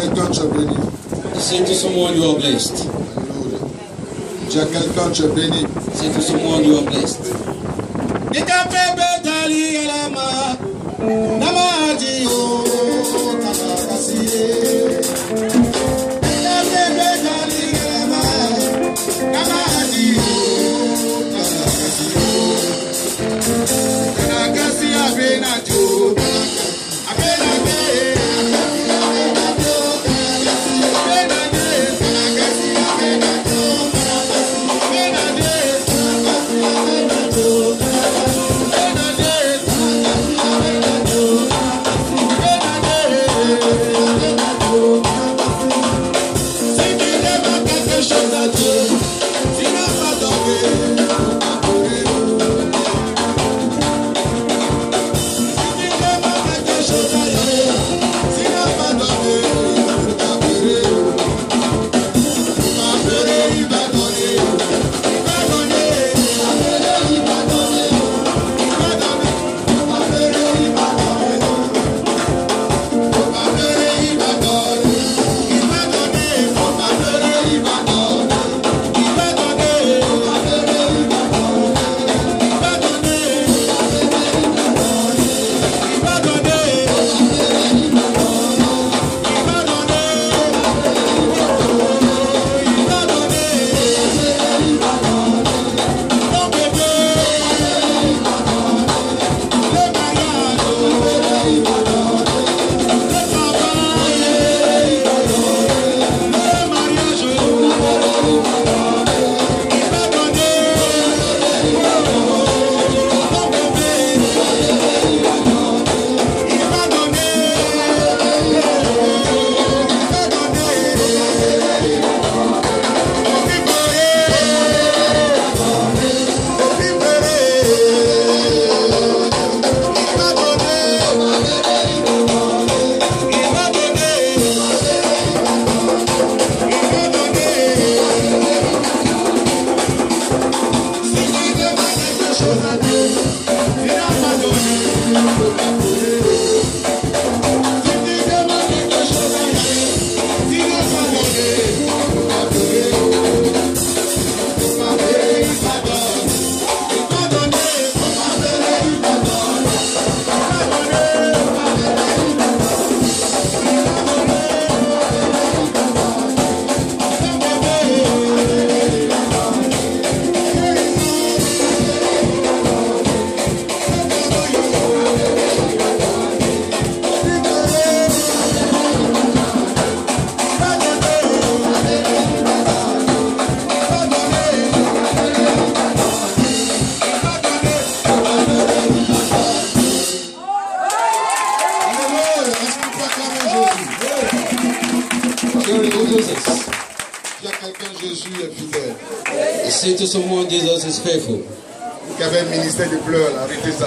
quelqu'un, tu es béni. Say to someone you are blessed. Alléluia. Dis à quelqu'un, tu es béni. Say to someone you are blessed. Say to someone, Jesus is faithful. Qui avait un ministère de pleurs, là, arrêtez ça.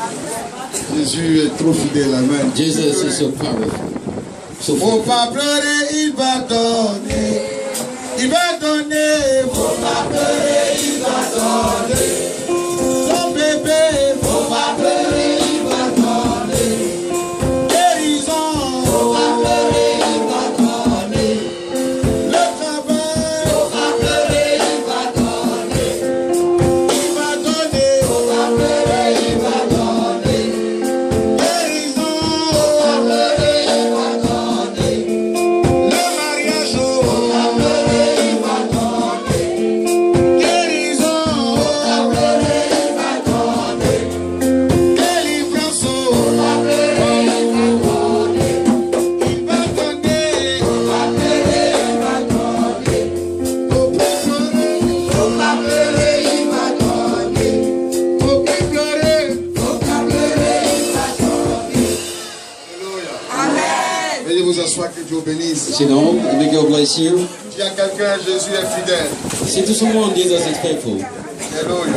Jésus est trop fidèle, amen. Jesus is so powerful. So faut pas pleurer, il va donner. Il va donner. Faut pas pleurer, il va donner. Ton bébé, faut pas pleurer, il va donner. Guérison, faut pas pleurer, il va donner. Le travail, faut pas pleurer, il va donner. Il va donner, faut pas pleurer, il va donner. Guérison, faut pas pleurer, il va donner. Le mariage, faut pas pleurer, il va donner. Guérison, faut pas pleurer, il va donner. Délivrance, faut pas pleurer, il va donner. Il va donner, faut pas pleurer, il va donner. Faut plus pleurer, faut pas pleurer, il va donner. Faut plus pleurer, faut pas pleurer, il va donner. Alléluia. Amen. Veuillez vous asseoir, que Dieu vous bénisse. sit down and may God bless you. Dis à quelqu'un, Jésus est fidèle. Say to someone, Jesus is faithful. Alléluia.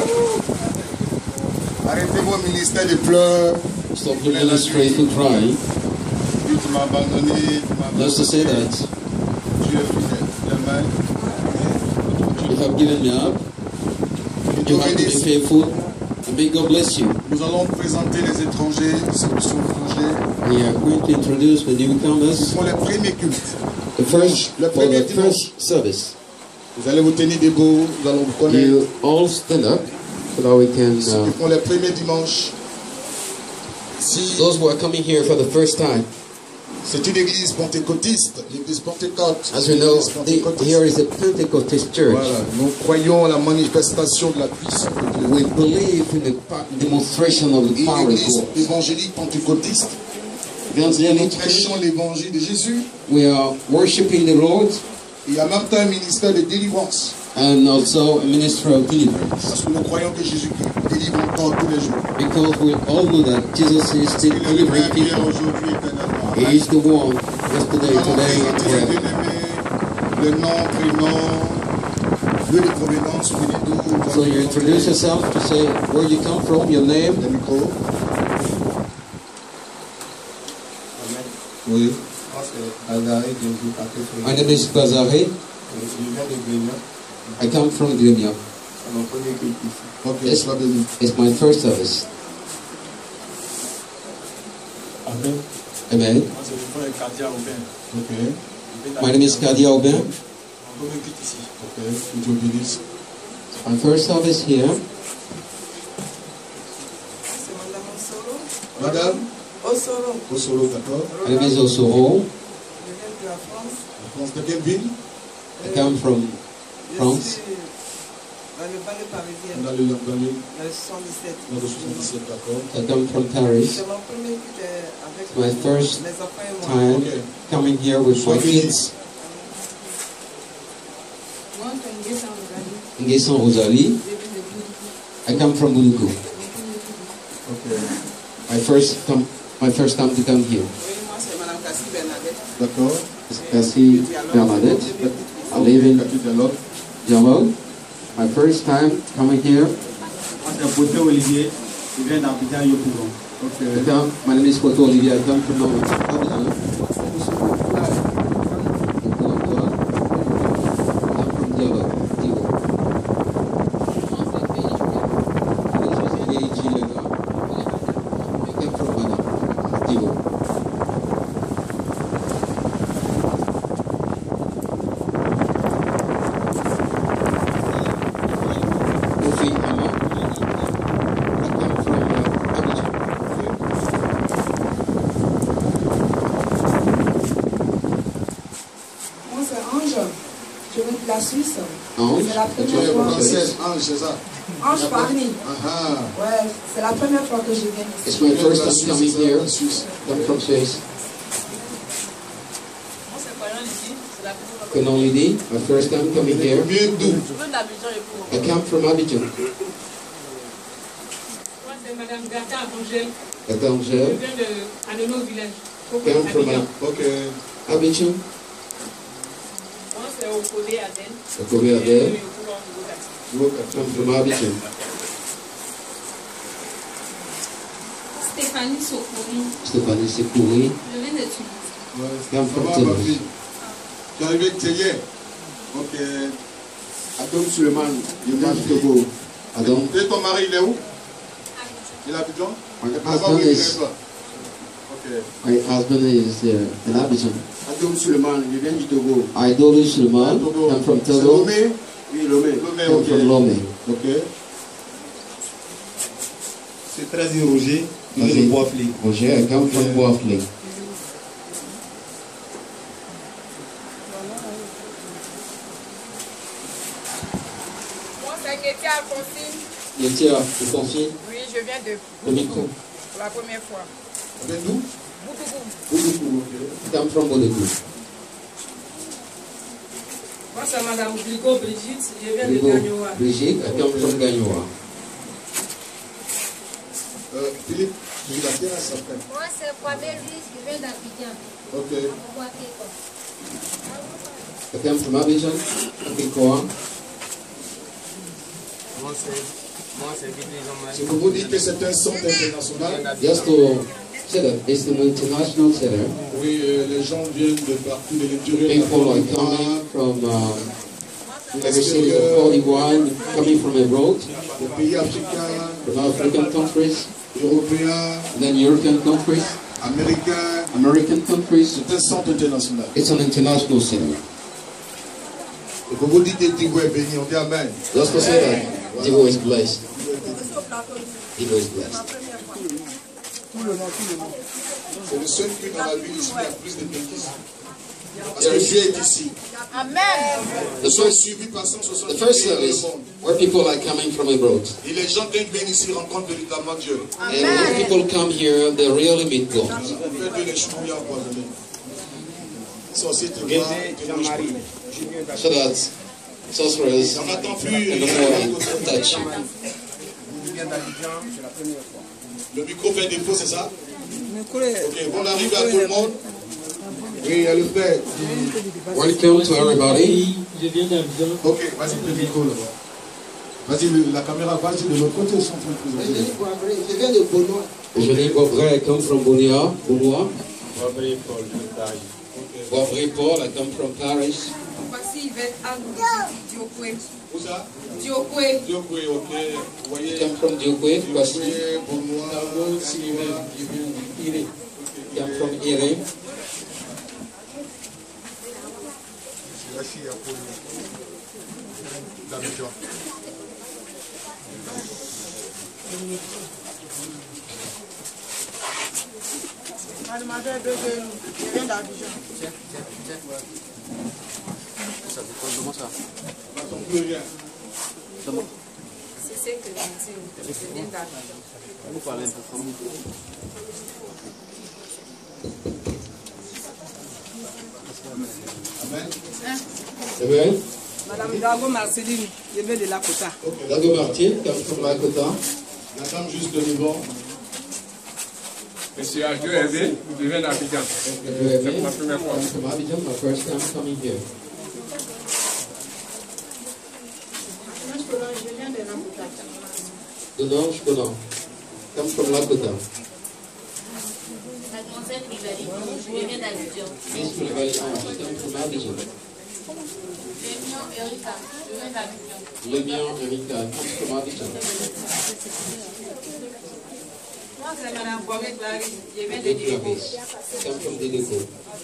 Arrêtez vos ministères de pleurs. Stop your ministry to cry. Tu m'as abandonné. Just to say that Tu es fidèle. Amen. you have given me up, Que you Dieu have to be bénisse. faithful, and May God bless you. Nous allons présenter les étrangers, ceux qui sont étrangers. We are going to introduce the Ce newcomers. sont les premiers cultes. The first, Le for premier the dimanche. first service. Vous allez vous tenir debout, nous allons vous connaître. You all stand up so that we can. Ceux qui font les premiers dimanches. Si Those who are coming here for the first time, c'est une église pentecôtiste, l'église Pentecôte. as we know, here is a Pentecostal church. Voilà, nous croyons à la manifestation de la puissance de Dieu. We believe in the demonstration of the Et power of l'église God. évangélique pentecôtiste, The nous evangelic prêchons church, l'évangile de Jésus. we are worshiping the Lord Et en même temps un ministère de délivrance. and also a ministry of deliverance. Parce que nous croyons que Jésus délivre encore tous les jours. Because we all know that Jesus is still Il est le delivering même hier, people. aujourd'hui, éternellement. He is the one yesterday, Nous allons today, and présenter les forever. bien-aimés, le nom, prénom, lieu de provenance, où venez d'où. So you introduce yourself to say where you come from, your name. Le micro. Oui. My name is Bazare. I come from Gremia. Ok, Yes. sois béni. It's my first service. Amen. Amen. Moi, c'est le frère Kadia Aubin. Ok, My name is Kadia Aubin. On peut m'écouter ici. ok, que Dieu bénisse. My first service here. C'est Madame Osoro. Madame, Osoro. au solo, d'accord. My name is Osoro. Je viens de la France. La France de quelle ville? I come from Je France. suis dans le banlieue parisien, Dans le 77. dans le 77, d'accord. I come from Paris. C'est mon premier culte avec My first mes enfants et moi. time coming here with my kids. Moi, je suis une guest en Ouganda. Nguessan Rosalie. Je viens de Boudou. I come from Buluku. Ok, My first time to come here. Oui, moi, c'est Madame Cassie Bernadette. d'accord. It's Cassie Bernadette. I live in Capitaine Dialogue. Jamel. My first time coming here. Moi, c'est Poté Olivier. Je viens d'Abidjan Yopougon. Ok, My name is Poto Olivia. I come from Abidjan. Moi, c'est Ange. Je viens de la Suisse. Ange. C'est la tu es première fois. française, Ange, c'est ça? Ange Paris. Ah, Ouais, c'est la première fois que je viens ici. It's my first time coming here. en Suisse. I'm from Suisse. Moi, c'est Conan ici. C'est la première fois que Conan Lidi. My first time coming here. Mieux d'où? je viens d'Abidjan et pour. I come from Abidjan. Moi, c'est Madame Gata Angèle. At Je Angers. viens de Aneno Village. Come from Abidjan. Ok, Abidjan. Moi, c'est Okode Aden. Okobe Je viens Adel. de Yopougon, Yopougon. Come from Abidjan. Stéphanie Sokori, Stéphanie Sekouri. je viens de Tunis. ouais. Come Ça from va, ma Tunis. fille? Tu es arrivé que hier? Ok. Adam Suleiman, du match Togo. Adam. Et ton mari, il est où? Il est à Abidjan? My Avant, husband il is est pas. Ok. my husband is in Abidjan. Adam Suleiman, il vient du Togo. Idolu Suleiman. Togo. Come from C'est Togo. Lomé? Oui, Lomé. Lomé, Come ok. from Lomé. Ok. C'est 13 Roger. Il est Vas-y. de Boisflé. Roger, I come from Boafley. Moi, c'est Kétia Alphonsine. Yetia, tu confie Oui, je viens de le micro. pour la première fois. Avec nous? Boudougou. Beaucoup, ok. Come from Bodekou. Moi, c'est Madame Brigo Brigitte. Je viens de Brigo Gagnoa. Brigitte, I come from Gagnoa. Philippe, tu vas bien à sa frère. Moi, c'est Kwame Louise qui vient d'Abidjan. Ok. À Boakeko. I come from Abidjan, Akikoa. Moi, c'est Bidli C'est pour vous dire que c'est un centre international. Just to say that it's an international center. Oui, les gens viennent de partout, de l'intérieur. People are de coming from Every city of Côte d'Ivoire coming from abroad, les pays africains, from African countries, européens, then European countries, américains. American countries. C'est un centre international. It's an international center. Et pour vous dire que Divo est béni, on dit Amen. Let's go say that. Divo is blessed. Divo is blessed. C'est le seul culte dans la ville ici qui a plus de bénéfices. Parce que Dieu est ici. The first, Suivi par 160 the first pays dans le service monde. where people are coming from abroad. Et les gens qui viennent ici rencontrent véritablement Dieu. And when people come here, they really meet God. Faites de les chouilles empoisonnés. Sorcier te voit, te mange. So that sorcerers On n'attend plus. and the more touch you. Le micro fait défaut, c'est ça? Ok, bon arrivée à tout le monde. Oui, il y a le frère. Welcome to everybody. Ok, vas-y, le micro là-bas. Vas-y, la caméra, vas-y de l'autre côté, ils sont en train de présenter. Je viens de Benoît. Je viens de Boisvray, I come from Benoît. Boisvray Paul, I come from Paris. Voici Yvette Anne Diokwe. Où ça? Diokwe. Diokwe, ok. Vous voyez, I come from Diokwe. Voici. Diokwe, Benoît, I come from Iré. Mademoiselle Bébé, je viens d'Abidjan. Comment ça? C'est ce que je viens d'Abidjan. Vous parlez un peu comme Amen. Amen. Madame Dago Marceline, je viens de Lakota. Dago Martin, come from Lakota. La dame juste devant. Monsieur Adjo Hervé, je viens d'Abidjan. C'est ma première fois. I'm from Abidjan, my first time coming here. Donange Konan, come from Lakota. Mademoiselle Rivali, je viens d'Abidjan. Miss Rivali, come from Abidjan. Lémion Erika, je viens d'Abidjan. Lémion Erika, come from Abidjan. Moi, c'est Madame Boguet Larry. Je viens de Good Diokwe. Travis, come from Dideko.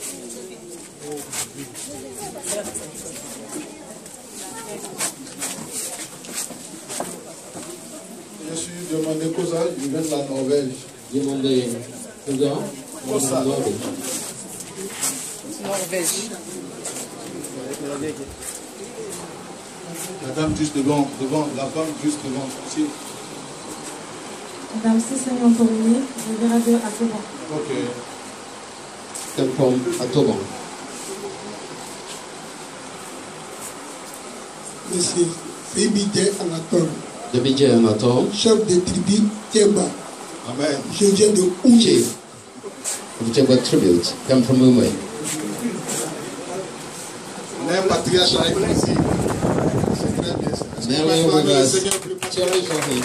Je suis demandé Kosa, je viens de la Norvège. Demandez Kosa, Kosa. Norvège. La dame juste devant, la femme juste devant. Ici. Madame Cécile Antorini, je viens de Atoban. Ok. come from Atoban. Monsieur Fébidé Anatole, De Bidje Anatole, chef de tribu Tiemba. Amen. Je viens de Oumé. chief of Tiemba tribute, come from Umwe. On a un patriarche avec nous ici. C'est très bien. Est-ce qu'on peut Now with acclamer le us, Seigneur pour le patriarche? cherish of him.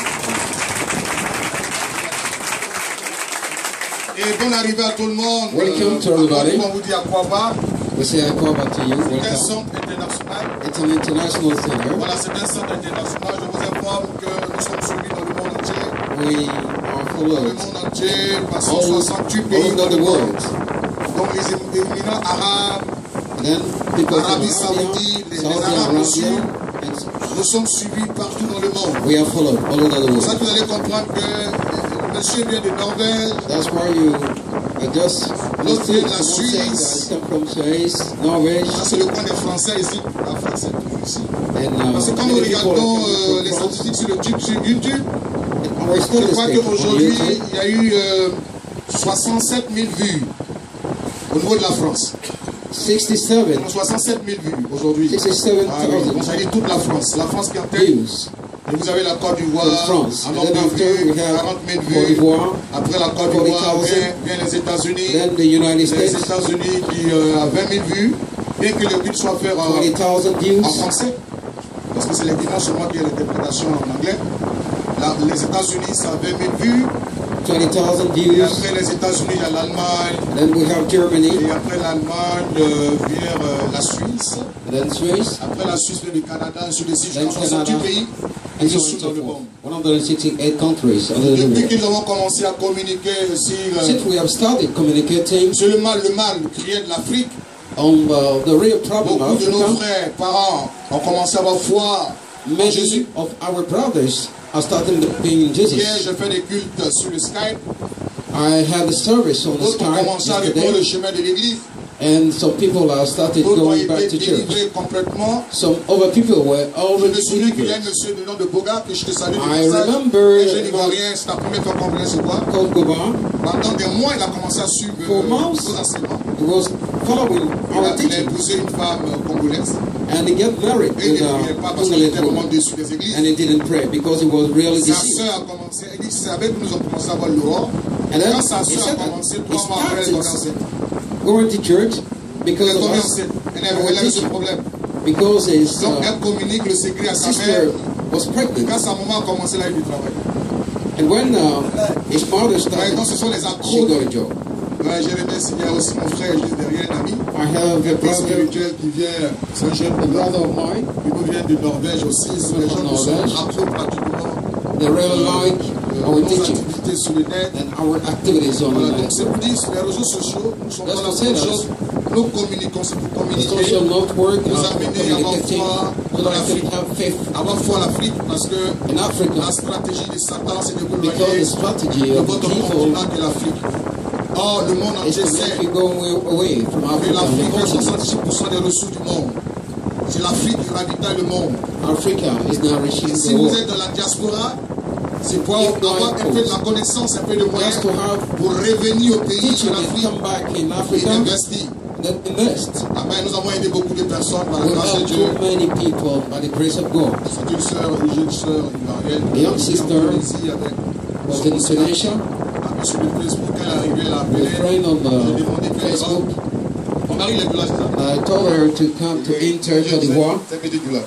Et bonne arrivée à tout le monde. Welcome to everybody. On vous dit à quoi va. We say I call back to you. C'est un Welcome. centre international. It's an international center. Voilà, c'est un centre international. Je vous informe que nous sommes suivis dans le monde entier. We are Dans le followed monde entier, par all 168 pays over dans the le monde. world. Donc les émirats arabes, And then people from Arabie Arabia, Saoudite, les Saudi Arabes aussi. Arabia, nous sommes suivis partout dans le monde. we are followed all over the C'est pour ça world. que vous allez comprendre que monsieur vient de Norvège. That's why you are just L'autre vient de la someone saying that Suisse. I come from Suisse, Norway, Ça, c'est le coin des Français ici. La France est toujours ici. and Parce que quand nous many people are regardons coming les from France. statistiques sur le YouTube, And our je crois statistics on qu'aujourd'hui, YouTube, il y a eu 67 000 vues au niveau de la France. 67 Donc 67 000 vues aujourd'hui. 67,000 Ah oui, donc ça veut dire toute la France. La France qui est en tête. views Et vous avez la Côte d'Ivoire, from France. un And nombre then de after vues, we have 40 000 Côte vues. d'Ivoire, Après la Côte d'Ivoire, 40,000. vient les États-Unis. Then the United Les States, États-Unis qui a 20 000 vues. Bien que le but soit fait 40,000 en views. français. Parce que c'est les dimanches seulement qui a l'interprétation en anglais. Là, les États-Unis, ça a 20 000 vues. 20,000 Et views. après les États-Unis, il y a l'Allemagne. Then we have Germany. Et après l'Allemagne vient la Suisse. Then Swiss. Après la Suisse vient le Canada, ainsi de suite. Then Jusqu'à 68 Canada. pays. And Et so on sous and dans so le forth. monde. 168 countries under the Depuis world. que nous avons commencé à communiquer sur Since we have started communicating le mal criait de l'Afrique, on the real problem of beaucoup de nos Africa, frères, parents ont commencé à avoir foi en Jésus. many of our brothers are starting to be in Hier, Jesus. je fais des cultes sur le Skype. I had a service on the D'autres ont Skype commencé à reprendre le yesterday, chemin de l'église. and some people have started D'autres ont going back été to church. délivrés complètement. Some other people were Je already me souviens qu'il y a un delivered. monsieur de nom de Boga que je te salue. I remember Un jeune Ivoirien, c'est la première fois qu'on venait se voir. called Goba. Pendant des mois, il a commencé à suivre For months, nos enseignements. he was following Il our a teaching, épousé une femme congolaise. and he got married Et il with ne priait pas a parce qu'il était vraiment Congolese woman, déçu des églises. and he didn't pray because he was really Sa deceived. sœur a commencé, elle dit, c'est avec nous, nous avons commencé à voir l'aurore. And then Quand sa he sœur a said that commencé, he 3 mois après, elle est tombée enceinte. started going to church Elle because est of tombée us, enceinte. Elle avait ce problème. because his Donc, elle communique le secret à sa sister mère. was pregnant. Quand sa maman a commencé, là, il du travail. And when his mother Ouais, started, donc, ce sont les she accros. got a job. Ouais, Jérémie, il y a aussi mon frère juste derrière, un ami. I have a Un brother, spirituel qui vient, c'est un jeune a brother of mine. qui nous vient de Norvège aussi. Ce sont les gens qui sont Norvège. accros pratiquement. They really like our Nos teaching activités sur le net. and our activities on Voilà, the donc net. c'est pour dire, sur les réseaux sociaux, nous sommes That's pas là to pour say autre that. chose. Nous communiquons, c'est pour The communiquer, social network nous are amener à avoir communicating foi so dans that I l'Afrique. can have faith Avoir foi en Afrique parce que in la Africa, stratégie de Satan, c'est de vous because éloigner the strategy de of votre the evil continent qui est l'Afrique. Or, le monde is entier to sait make you go away from que Africa. l'Afrique fait Unfortunately, 66% des ressources du monde. C'est l'Afrique qui ravitaille le monde. Africa is now reaching Et si the vous world. êtes dans la diaspora, c'est pour avoir un peu de la connaissance, un peu de moyens Just to have pour revenir au pays teaching de and l'Afrique come back in et Africa, d'investir. then invest. Amen. Nous avons aidé beaucoup de personnes par la We grâce de help Dieu. too many people by the grace of God. C'est une sœur, une jeune sœur ivoirienne. A young sister Ici avec was in Tunisia, sur le Facebook, elle est arrivée, elle a appelé. a friend on J'ai demandé qu'elle Facebook. rentre. Mon mari, il est de là, c'est ça. I told her to come to enter Côte d'Ivoire. C'est petit du là.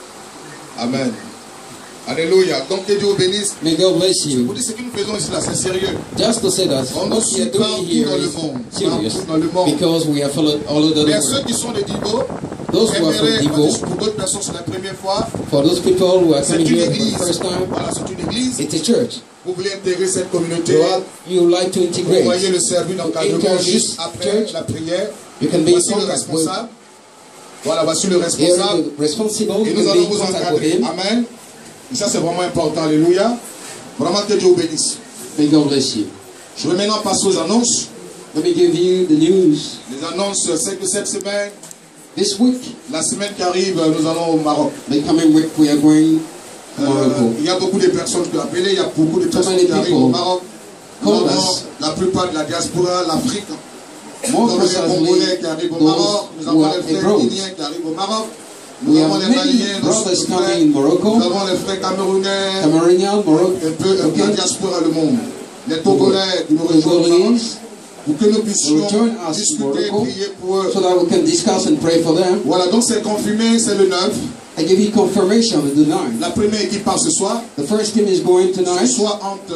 Amen. Alléluia. Donc que Dieu vous bénisse. May God bless you. Vous dites ce que nous faisons ici là, c'est sérieux. Just to say that On nous what we suit are doing partout here dans le is monde. serious Partout dans le monde. because we are followed all over the Mais ceux world. qui sont de Divo, Those who are from aimeraient, Divo, pour d'autres personnes, c'est la première fois. for those people who are C'est coming une here for église. the first time, Voilà, c'est une église. it's a church. Vous voulez intégrer cette communauté. You like to Vous integrate. voyez le service d'encadrement Enter juste this après church. la prière. You can be in Voici le contact with responsable. Voilà, voici le here responsable. the responsible. Et You nous can be allons in vous contact with encadrer. him. Amen. Et ça, c'est vraiment important. Alléluia. Vraiment que Dieu vous bénisse. May God bless you. Je vais maintenant passer aux annonces. Let me give you the news. Les annonces, c'est que cette semaine, This week, la semaine qui arrive, nous allons au Maroc. the coming week, we are going to Morocco. Il y a beaucoup de personnes qui ont appelé, il y a beaucoup de personnes many qui arrivent au people Maroc. Nous called avons us. la plupart de la diaspora, l'Afrique. Nous More avons les Congolais precisely, qui arrivent au those Maroc. Nous who avons are les frères abroad. guinéens qui arrivent au Maroc. Nous We avons have les many Maliens, nos brothers frères. coming in Morocco, Nous avons les frères camerounais, Cameroonian, Morocco, un peu la okay, diaspora, le monde. Les Togolais qui nous rejoignent au Maroc. Congolese, Pour que nous puissions will join us in discuter, Morocco, prier pour eux. so that we can discuss and pray for them. Voilà, donc c'est confirmé, c'est le 9. I give you confirmation of the 9. La première équipe part ce soir. The first team is going Ce tonight, soir, entre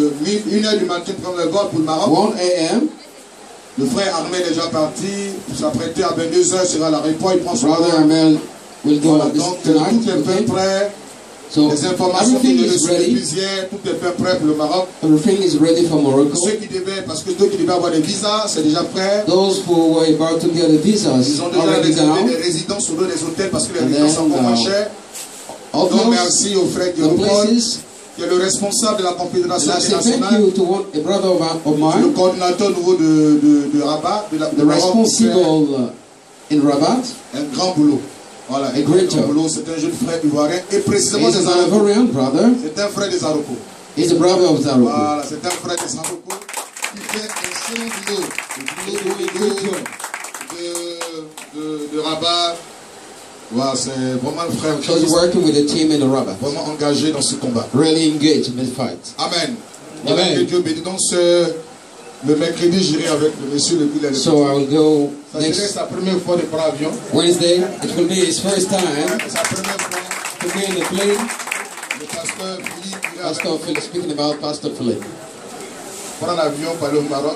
1h du matin, prendre le vol pour le Maroc. 1 a.m. Le frère Armel est déjà parti. Pour s'apprêter à 22h, sera à l'aéroport. Il prend son Brother vol. Amel will go Voilà, this donc tonight. tout est fait Okay? prêt. So Les informations qui everything nous is reçues ready. depuis hier, tout est fait prêt pour le Maroc. Everything is ready for Morocco. Ceux qui devaient, parce que ceux qui devaient avoir des visas, c'est déjà prêt. Those who were about to get a visas Ils ont déjà already réservé down. des résidences sur des hôtels parce que les And résidences sont then, moins chères. Of Donc those, merci au frère the Guillaume Paul, places, qui est le responsable de la and Confédération I say thank internationale, you to a brother of le mine, coordinateur nouveau de Rabat, de the Maroc, qui fait responsible in Rabat. un grand boulot. Voilà, un great grand job. boulot. C'est un jeune frère ivoirien et précisément He's des an Arabes. Ivorian brother. C'est un frère des Aroko. He's a brother of Zaroko. Voilà, c'est un frère des Aroko qui fait un excellent boulot. Le boulot de Rabat. Voilà, c'est vraiment un frère So he's working with a team in the Rabat. vraiment engagé dans ce combat. Really engaged in this fight. Amen. Voilà, Amen. que Dieu bénisse. Donc, le mercredi, j'irai avec le monsieur le Bill. So I will go Ça serait next sa première fois de prendre l'avion. Wednesday. It will be his first time Sa première fois. to be in the plane. Le pasteur Philippe ira avec Pastor Philip, speaking about Pastor Philip. prendre l'avion pour aller au Maroc.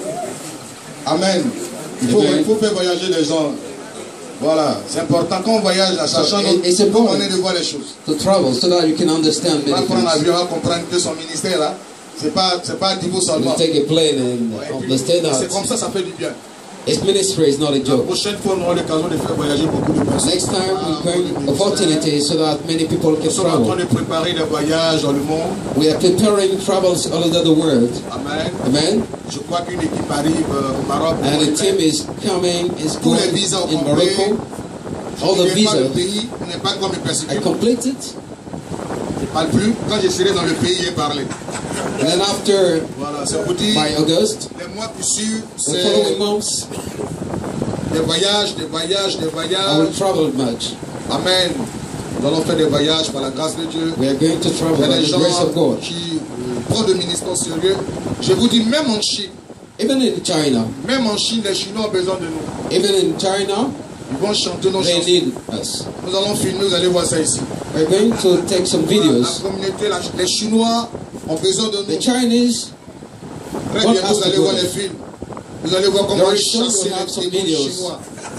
Amen. Il faut faire voyager les gens. Voilà, c'est important quand on voyage, sachant comment on est de voir les choses. To travel so that you can understand On va many prendre things. l'avion, on va comprendre que son ministère là, c'est pas à Divo seulement. You take a plane and understand C'est that comme ça fait du bien. his ministry is not a La joke. prochaine fois, on aura l'occasion de faire voyager beaucoup de personnes. Next time we bring opportunities so that many people can Nous sommes en train travel. de préparer des voyages dans le monde. We are preparing travels all over the world. Amen. Amen. Je crois qu'une équipe arrive au Maroc. And a team is coming, is Tous les going visas au in complet. Morocco. All the Le visas pays n'est pas comme le are persécuté. completed. Je ne parle plus. Quand je serai dans le pays, j'ai parlé. And then after, Voilà, c'est pour dire, by August, les mois plus sûrs, the c'est following months, des voyages, des voyages, des I voyages. will travel much. Amen. Nous allons faire des voyages par la grâce de Dieu. We are going to Il y travel a by des the gens grace of God. qui prennent le ministère au sérieux. Je vous dis, même en Chine, Even in China, les Chinois ont besoin de nous. even in China, Ils vont chanter nos they chansons. need us. Nous allons filmer, vous allez voir ça ici. We're going to take some La videos. communauté, les Chinois ont besoin de The nous. Chinese, Très want bien, us vous to allez go voir there. les films. Vous allez voir comment Very soon chasser we'll have some les démons videos. chinois.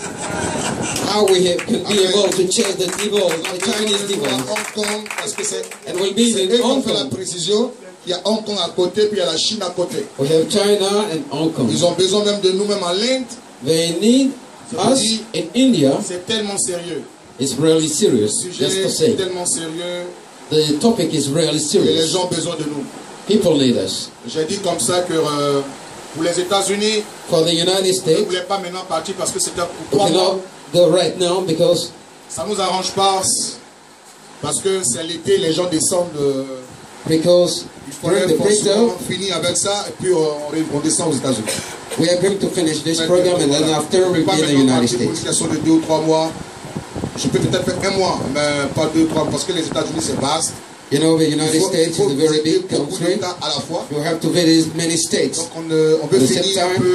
how we can be able to chase the devils, the Chinese À devils. Hong Kong, parce que c'est And we'll be eux in qui ont Hong fait la Kong. précision. Il y a Hong Kong à côté, puis il y a la Chine à côté. We have China and Hong Kong. Ils ont besoin même de nous, même en l'Inde. They need us in India. C'est tellement sérieux. It's really serious, Le just sujet to est say. tellement sérieux The topic is really et les serious. gens ont besoin de nous. People need us. J'ai dit comme ça que pour les États-Unis, For the United on ne States, voulait pas maintenant partir parce que c'était we pour 3 mois. cannot go right now because Ça ne nous arrange pas parce que c'est l'été, les gens descendent. Il faudrait during the forcément winter finir avec ça et puis on descend aux États-Unis. we are going to finish this program and then after we'll Pas be in the maintenant United partir pour une States. question de 2 ou 3 mois. Je peux peut-être faire 1 mois, mais pas 2 ou 3 parce que les États-Unis c'est vaste. You know, the United States is a very big beaucoup country. d'États à la fois. You have to visit many states. Donc on peut At the finir same un time. peu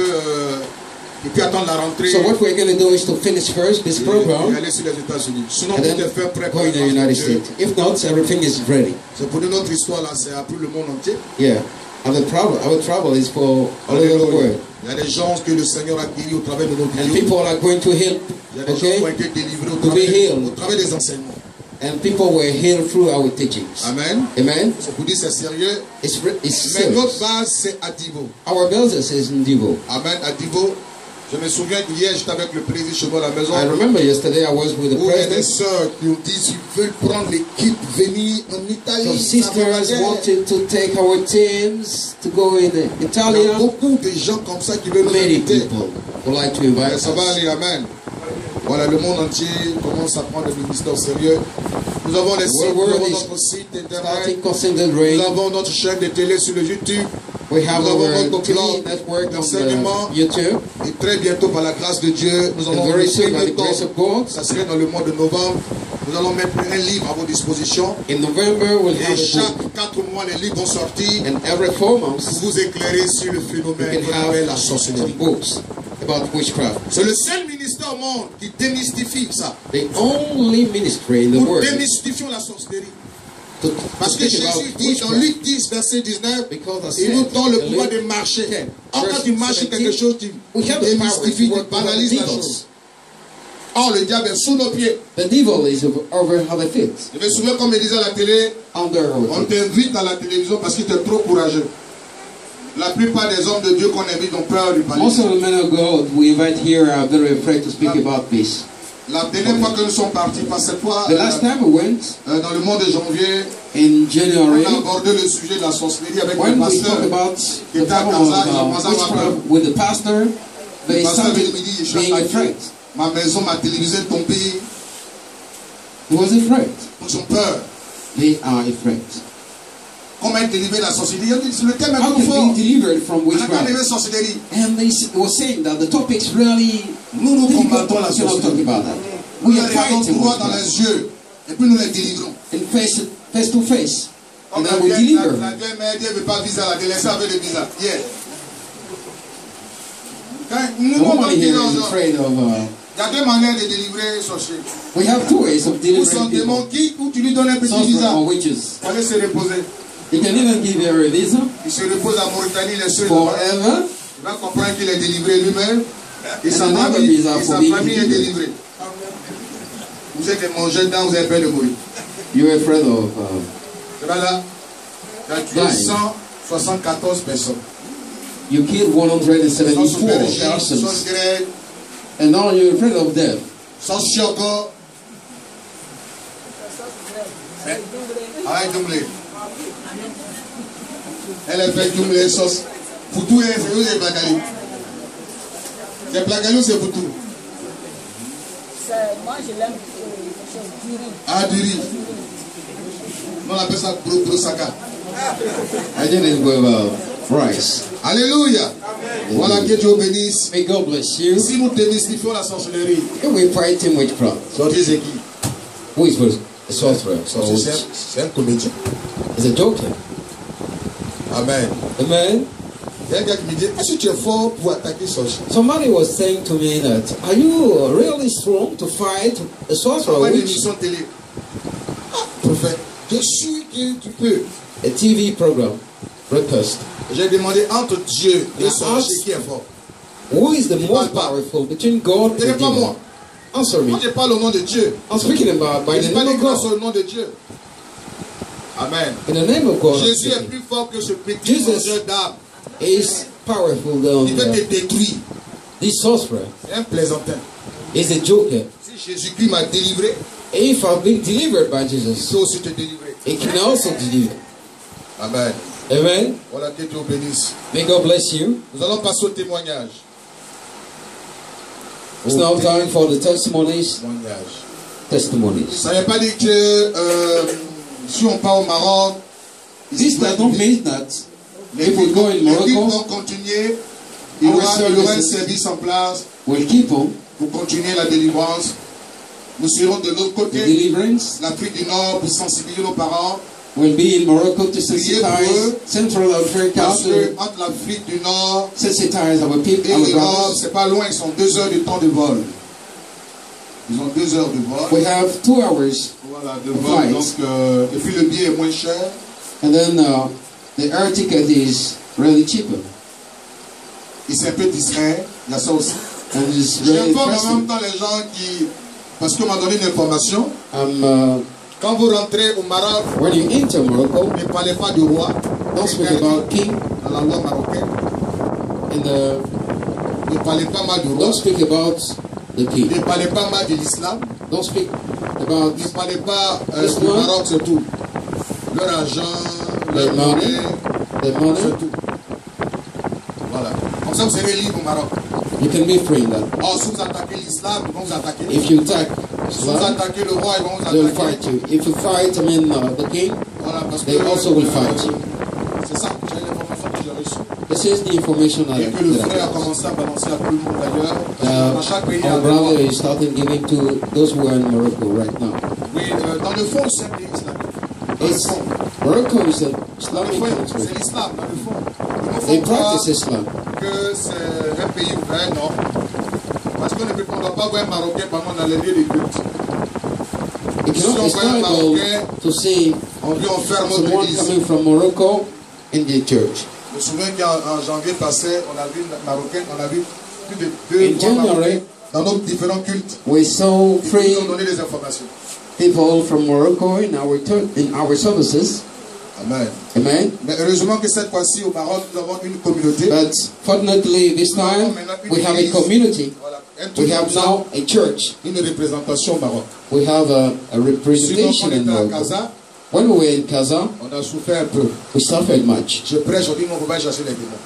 et puis attendre la rentrée. So what we're going to do is to finish first this Et program aller sur les États-Unis. Sinon, and tout then est fait prêt go pour in the la grâce de United Dieu. States. If not, everything is ready. C'est pour notre histoire là, c'est appris le monde entier. Yeah. And our travel is for all over the world. Il y a des gens que le Seigneur a guéris au travers de nos And vidéos. people are going to help, Il y a des gens qui ont okay? été délivrés To be healed. au travers des enseignements. And people were healed through our teachings. Amen. Amen. C'est pour dire c'est sérieux. It's Mais notre serious. base c'est Adivo. Our business is in Divo. Amen. Adivo. Je me souviens qu'hier j'étais avec le président chez moi à la maison. I remember yesterday I was with the Où il y a des president. sœurs qui ont dit s'ils veulent prendre l'équipe, venir en Italie. Some ça va sisters aller. wanted to take our teams to go in Il y a Italia. beaucoup de gens comme ça qui veulent nous Many inviter. people would like to invite Ça va us. aller, amen. Voilà, le monde entier commence à prendre le ministère au sérieux. Nous avons les sites, nous avons notre site internet. Starting concentrating. Nous avons notre chaîne de télé sur le YouTube. We have Nous avons our notre TV blog network on d'enseignement. YouTube. Et très bientôt, par la grâce de Dieu, nous allons And very soon, by premier the grace temps, of God, ça serait dans le mois de novembre. Nous allons mettre un livre à vos dispositions. in November we'll Et have a book. chaque 4 mois, les livres vont sortir And every 4 months pour vous éclairer sur le we phénomène can qu'on appelle la have sorcellerie. books about witchcraft. C'est le seul ministère au monde qui démystifie ça. The only ministry in the Nous world démystifions la sorcellerie. to Parce que speak Jésus about dit dans witchcraft. Luc 10, verset 19, Because I il nous said, donne le in pouvoir Luke de marcher. 10, Or, quand verse tu marches sur quelque 17, chose, tu we have the power démystifies, to tu work with banalises la devils. chose. Or, le diable est sous nos pieds. The devil is over our feet, Je me souviens qu'on me disait à la télé, under our on feet. t'invite à la télévision parce que tu es trop courageux. La plupart des hommes de Dieu qu'on invite ont peur du palais. Most of the men of God we invite here are very afraid to speak about this. La dernière fois que nous sommes partis, parce que cette fois, The last time we went dans le mois de janvier, in on January, a abordé le sujet de la sorcellerie avec le when we pasteur. talk about qui the était à power Gaza, il a of commencé à avoir peur. witchcraft with the pastor, Le they pasteur started me dit, je suis being attaqué. afraid. Ma maison, ma télévision est tombée. He was afraid. Ils ont peur. They are afraid. Comment être délivré de la sorcellerie? Le thème est How trop can fort. be delivered from On n'a pas witchcraft? enlevé la sorcellerie. And they was saying that the topic's really Nous difficult. combattons la We cannot talk sorcellerie. about that. Nous We les are regardons fighting droit dans witchcraft. les yeux et puis nous les délivrons. And face to face. Comme And la then we vieille deliver. mère Dieu ne veut pas visa, la délaissée avec le visa. Yeah. Quand nous The nous woman here is disons, afraid of. il y a deux manières de délivrer sorcier. We have two ways of Ou son delivering démon people. qui, ou tu lui donnes un petit Sorcerer visa. or witches. Allez se reposer. He can even give you a visa. Il se repose en Mauritanie, il est seul. Forever. Il va comprendre qu'il est délivré lui-même. Et sa another famille, visa for being est delivered. délivrée. Vous êtes mangé dedans, vous avez peur de mourir. You're afraid of Voilà. Tu as tué 174 personnes. you killed 174 persons. And now you're afraid of death. Sans choco. Arrête d'ouvrir. Elle a fait d'ouvrir sauce. Pour tout, c'est où les plagalous. Les plagalous, c'est pour tout. Moi, je l'aime du riz. Ah, du riz. On appelle ça brosaka. I didn't go about rice. Alléluia. Voilà, que Dieu bénisse. May God bless you. Si nous démystifions la sorcellerie, We're fighting witchcraft. sortez c'est qui? Who is a sorcerer? C'est un comédien. It's a joker. Amen. Amen. Il y a un gars qui me dit, est-ce que tu es fort pour attaquer sorcier? Somebody was saying to me that, are you really strong to fight a sorcerer? Envoie une Witch? émission de télé. Ah, prophète, je suis que tu peux. A TV program, breakfast. J'ai demandé entre Dieu et sorcier qui est fort. Who is the most powerful between God Ce n'est and pas demon? moi. Answer me. Moi, je parle au nom de Dieu. I'm speaking about by Je the parle name of grâce God. au nom de Dieu. Amen. In the name of God, I'm Jésus est speaking. plus fort que ce petit Jesus mangeur d'âme. is powerful than Il veut te détruire. this sorcerer. C'est un plaisantin. Is a joker. Si Jésus-Christ m'a délivré, If I've been delivered by il Jesus, peut aussi te délivrer. He can also deliver. Amen. Amen. Voilà, que Dieu bénisse. May God bless you. Nous allons passer au témoignage. It's now time for the testimonies. Testimonies. Ça ne veut pas dire que si on part au Maroc, This does not mean that if we go in les guides vont Morocco, continuer. Il y aura un service en place we'll keep on pour continuer la délivrance. Nous serons de l'autre the côté, deliverance. l'Afrique du Nord, pour sensibiliser nos parents. We'll be in Morocco to sensitize Central Africa, Parce que to entre l'Afrique du Nord sensitize our people, et our l'Europe, brothers. c'est pas loin, ils ont 2 heures de temps de vol. Ils ont 2 heures de vol. We have 2 hours, Voilà, de vol. Donc, et puis le billet est moins cher. and then the air ticket is really cheaper. Et c'est un peu distrait. Il y a ça aussi. And it's really J'informe en même interesting. temps les gens qui. Parce qu'on m'a donné une information. Quand vous rentrez au Maroc, When you enter Morocco, ne parlez pas du roi. don't speak about king, Dans la loi marocaine. and Ne parlez pas mal du roi. don't speak about the king. Ne parlez pas mal de l'islam. Don't speak about Ne parlez pas du Islam. Maroc, c'est tout. Leur argent, leur the money, monnaie, the money. c'est tout. Voilà. Comme ça, vous serez libre au Maroc. You can be free in that. Or, si vous attaquez l'islam, ils vont vous attaquer. If you attack Si vous Islam, attaquez le roi, ils vont vous they'll attaquer. fight you. If you fight, the king, Voilà, parce they que, also will fight you. c'est ça, j'ai l'information que j'ai reçue. This is the information Et que le frère a that commencé à balancer à tout le monde d'ailleurs. Dans chaque pays, il y a our un roi. brother is starting giving to those who are in Morocco right now. Oui, dans le fond, c'est un pays islamique. Dans le It's, fond, Morocco is an dans le Islamic fond, country. c'est l'islam, dans le fond. Ils nous They font croire practice Islam. que c'est un pays ouvert, non. Parce qu'on ne doit pas voir un Marocain pendant dans les lieux de culte. It's Si on not voit un able Marocain, to see on lui enferme notre someone église. coming from Morocco in the church. Je me souviens qu'en janvier passé, on a vu une Marocaine, on a vu plus de 2 In January, dans nos différents cultes. we saw Ils three nous ont donné des informations. people from Morocco in our services. Amen. Amen. Mais heureusement que cette fois-ci au Maroc, nous avons une communauté. But fortunately, this time we have a community. Voilà. We have now a church. Une représentation au Maroc. We have a Sinon, representation quand on in était à Morocco. Casa, When we were in Kaza, on a souffert un peu. we suffered much. Je prêche, on dit non, on ne peut pas chercher les démons.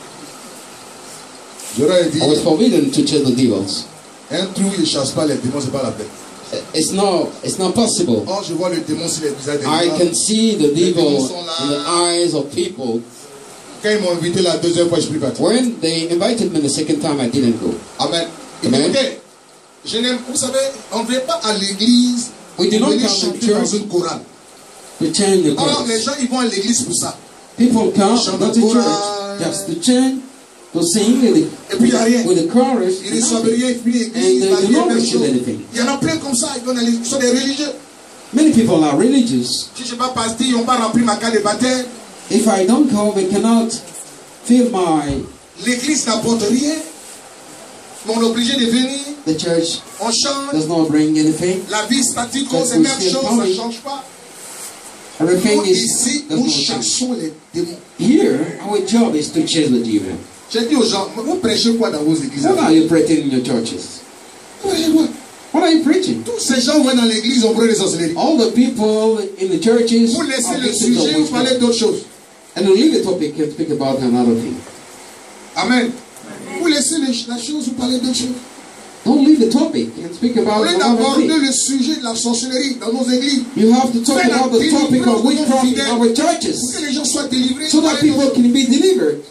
Je leur ai dit, I was forbidden to chase the devils. un trou, il ne chasse pas les démons, c'est pas la peine. It's not possible. Or, je vois le démon sur les visages des I gens. can see the Les démons devil sont là. in the eyes of people. Quand ils m'ont invité la deuxième fois, je ne suis plus parti. When they invited me the second time, I didn't go. Amen. Amen. Écoutez, je n'aime, vous savez, on ne vient pas à l'église We pour do not venir come to chanter dans church une chorale. to change the Alors, les chorus. gens, ils vont à l'église pour ça. People come Chant not de to chorale. church just to chant, to sing with Et puis, il n'y a rien. the chorus, Ils ne reçoivent rien, ils finissent and l'église, they il do n'y a not rien, même receive chose. anything. Il y en a plein comme ça, ils vont à l'église, ils sont des religieux. Many people are religious. Si je ne vais pas passer, ils n'ont pas rempli ma carte de baptême. If I don't go, they cannot fill my... L'église n'apporte rien. Mais on est obligé de venir. The church on change. does not bring anything. La vie statique, c'est la même chose, ça ne change pas. Everything is... Ici, nous chassons les démons. Here, our job is to chase the demon. J'ai dit aux gens, vous prêchez quoi dans vos églises? What are you preaching in your churches? What are you preaching? Tous ces gens vont dans l'église, on prend les sorcelleries. All the people in the churches. Vous laissez le sujet, vous parlez d'autres choses. And you leave the topic and speak about another thing. Amen. Vous laissez la chose, vous parlez d'autres choses. Don't leave the topic and speak about another thing. Vous voulez d'aborder le sujet de la sorcellerie dans nos églises. You have to talk about the topic of witchcraft in our churches. Pour que les gens soient délivrés. So that people can be delivered.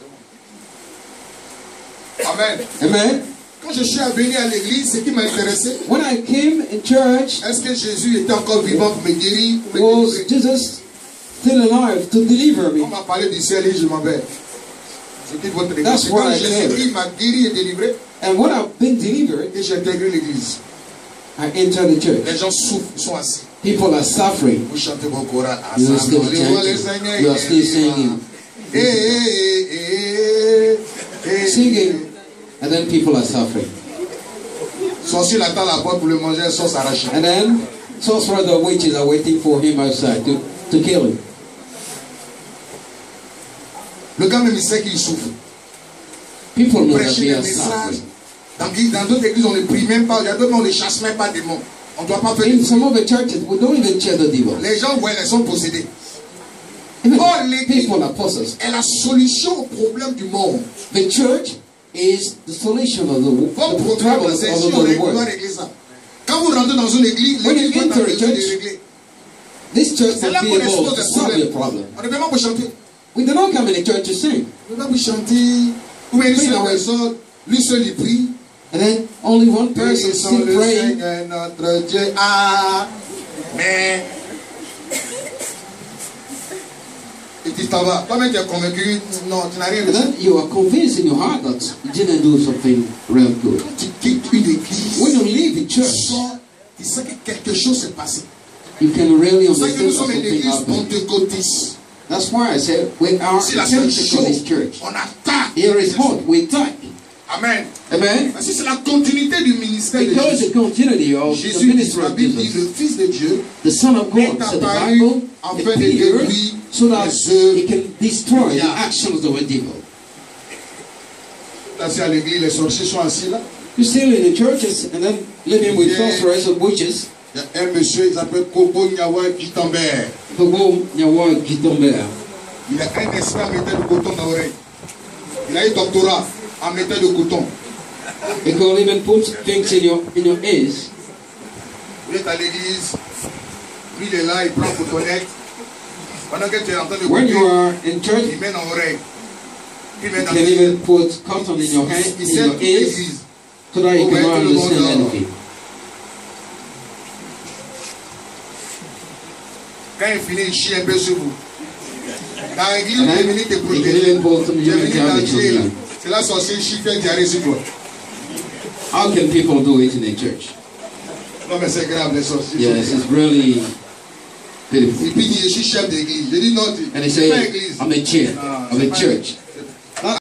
Amen. Amen. Quand je suis venu à l'église, ce qui m'a intéressé. When I came in church, est-ce que Jésus était encore vivant pour me guérir? Was Jesus still alive to deliver me? On m'a parlé du ciel et je m'en vais. Je quitte votre église. That's what I Jésus m'a guéri et délivré. And when I've been delivered, et j'ai intégré l'église. I enter the church. Les gens souffrent, sont assis. People are suffering. Vous chantez vos chorales. You are still chanting. You are still singing. Singing. And then people are suffering. Sorcier attend la porte pour le manger, un sauce arrachée. And then sorcerers or witches are waiting for him outside to kill him. Le gars même il sait qu'il souffre. People know that they are suffering. Dans d'autres églises, on ne prie même pas. Dans d'autres, on ne chasse même pas des démons. On ne doit pas faire. In some of the churches, we don't even chase the demons. Les gens, ouais, ils sont possédés. Or people are possessed. Est la solution au problème du monde. The church is the solution of the troubles of the world. Quand vous rentrez dans une église, l'église doit être réglée. This church will be able to solve your problem. On ne peut pas pour chanter. We do not come in the church to sing. On ne peut pas pour chanter. Ou bien une personne, lui seul il prie. And then only one person still praying. Notre Dieu. Amen. Et tu t'en vas. Toi-même tu es convaincu. Non, tu n'as rien And then you are convinced in your heart that you didn't do something real good. Quand tu quittes une église, when you leave the church, tu sais que quelque chose s'est passé. You can really understand that something happened. That's why I said we are a Pentecostal church. Here is hope. We attack. Amen. Amen. C'est la continuité du ministère de Because the continuity of the ministry of Jesus. Le Fils de Dieu, the Son of God, said the Bible, appeared so that he can destroy the actions of a devil. Là, à l'église, les sorciers sont assis là. You're still in the churches and then living with sorcerers and witches. Il y a un monsieur, il s'appelle Kobo Nyawa Kitambert. Kobo Nyawa Kitambert. Il a un esprit en mettant du coton dans l'oreille. Il a un doctorat en mettant du coton. He can even put things in your ears. Vous êtes à l'église, lui il est là, il prend cotonnette. Pendant que tu es en train de when you are in church, il met dans l'oreille. You can even put cotton in your hand, in your ears, so that you can understand anything. Quand il finit, il chie un peu sur vous. Dans l'église, il est venu te protéger. C'est la sorcière chie fait diarrhée sur toi. How can people do it in a church? Non, mais c'est grave, les sorciers. Yes, it's really beautiful. Et puis, je suis chef d'église. Je dis non, and they say, I'm a chair of a church.